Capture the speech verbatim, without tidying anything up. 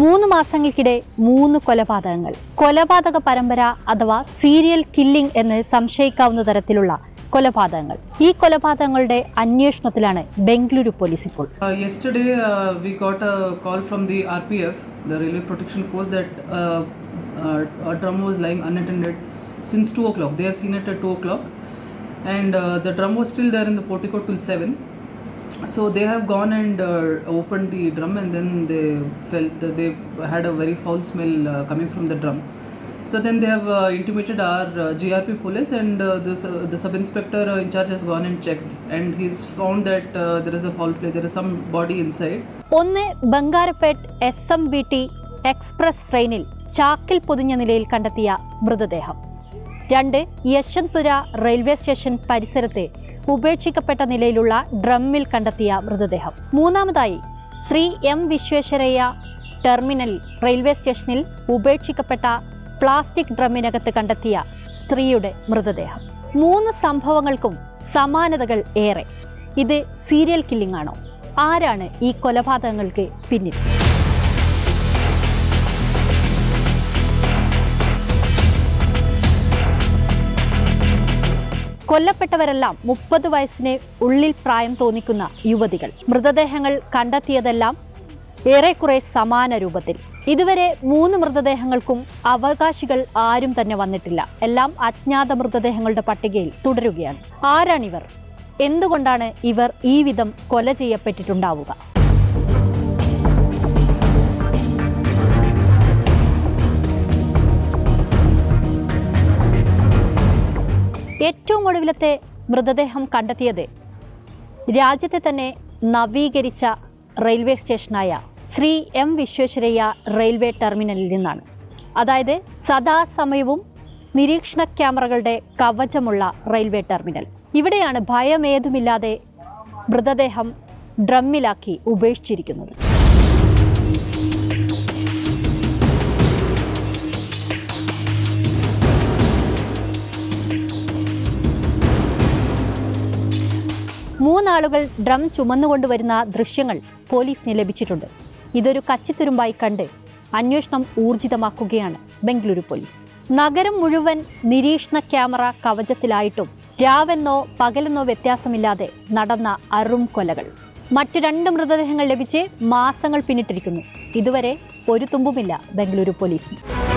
മൂന്ന് മാസങ്ങൾക്കിടെ മൂന്ന് കൊലപാതകങ്ങൾ. കൊലപാതക പരമ്പര അഥവാ സീരിയൽ കില്ലിംഗ് എന്ന് സംശയിക്കാവുന്ന തരത്തിലുള്ള കൊലപാതകങ്ങൾ. ഈ കൊലപാതകങ്ങളുടെ അന്വേഷണത്തിലാണ് ബംഗളൂരു പോലീസ് ഇപ്പോൾ. Yesterday uh, we got a call from the R P F, the Railway Protection Force, that uh, uh, a drum was lying unattended since two o'clock. They have seen it at two o'clock, and uh, the drum was still there in the portico till seven. So they have gone and uh, opened the drum, and then they felt that they had a very foul smell uh, coming from the drum. So then they have uh, intimated our uh, G R P police, and uh, this, uh, the sub inspector uh, in charge has gone and checked, and he's found that uh, there is a foul play. There is some body inside. ഒന്ന് Bangarpet S M B T express ട്രെയിനിൽ ചാക്കിൽ പൊതിഞ്ഞ നിലയിൽ കണ്ടെത്തിയ മൃതദേഹം. രണ്ട് Yesvantpur railway station പരിസരത്ത് ഉപേക്ഷിക്കപ്പെട്ട നിലയിലുള്ള ഡ്രമ്മിൽ കണ്ടെത്തിയ മൃതദേഹം. മൂന്നാമതായി Sri M Visvesvaraya terminal railway സ്റ്റേഷനിൽ ഉപേക്ഷിക്കപ്പെട്ട പ്ലാസ്റ്റിക് ഡ്രമ്മിനകത്ത് കണ്ടെത്തിയ സ്ത്രീയുടെ മൃതദേഹം. മൂന്ന് സംഭവങ്ങൾക്കും സമാനതകൾ ഏറെ. ഇത് സീരിയൽ കില്ലിംഗ് ആണോ? ആരാണ് ഈ കൊലപാതകങ്ങൾക്ക് പിന്നിൽ? കൊല്ലപ്പെട്ടവരെല്ലാം മുപ്പത് വയസ്സിന് ഉള്ളിൽ പ്രായം തോന്നിക്കുന്ന യുവതികൾ. മൃതദേഹങ്ങൾ കണ്ടെത്തിയതെല്ലാം ഏറെക്കുറെ സമാന രൂപത്തിൽ. ഇതുവരെ മൂന്ന് മൃതദേഹങ്ങൾക്കും അവകാശികൾ ആരും തന്നെ വന്നിട്ടില്ല. എല്ലാം അജ്ഞാത മൃതദേഹങ്ങളുടെ പട്ടികയിൽ തുടരുകയാണ്. ആരാണിവർ? എന്തുകൊണ്ടാണ് ഇവർ ഈ വിധം കൊല ചെയ്യപ്പെട്ടിട്ടുണ്ടാവുക? ഏറ്റവും ഒടുവിലത്തെ മൃതദേഹം കണ്ടെത്തിയത് രാജ്യത്തെ തന്നെ നവീകരിച്ച റെയിൽവേ സ്റ്റേഷനായ ശ്രീ എം വിശ്വേശ്വരയ്യ റെയിൽവേ ടെർമിനലിൽ നിന്നാണ്. അതായത് സദാസമയവും നിരീക്ഷണ ക്യാമറകളുടെ കവചമുള്ള റെയിൽവേ ടെർമിനൽ. ഇവിടെയാണ് ഭയമേതുമില്ലാതെ മൃതദേഹം ഡ്രമ്മിലാക്കി ഉപേക്ഷിച്ചിരിക്കുന്നത്. മൂന്നാളുകൾ ഡ്രം ചുമന്നുകൊണ്ടുവരുന്ന ദൃശ്യങ്ങൾ പോലീസിന് ലഭിച്ചിട്ടുണ്ട്. ഇതൊരു കച്ചിത്തുരുമ്പായി കണ്ട് അന്വേഷണം ഊർജിതമാക്കുകയാണ് ബംഗളൂരു പോലീസ്. നഗരം മുഴുവൻ നിരീക്ഷണ ക്യാമറ കവചത്തിലായിട്ടും രാവെന്നോ പകലെന്നോ വ്യത്യാസമില്ലാതെ നടന്ന അറും കൊലകൾ. മറ്റു രണ്ട് മൃതദേഹങ്ങൾ ലഭിച്ച് മാസങ്ങൾ പിന്നിട്ടിരിക്കുന്നു. ഇതുവരെ ഒരു തുമ്പുമില്ല ബംഗളൂരു പോലീസിന്.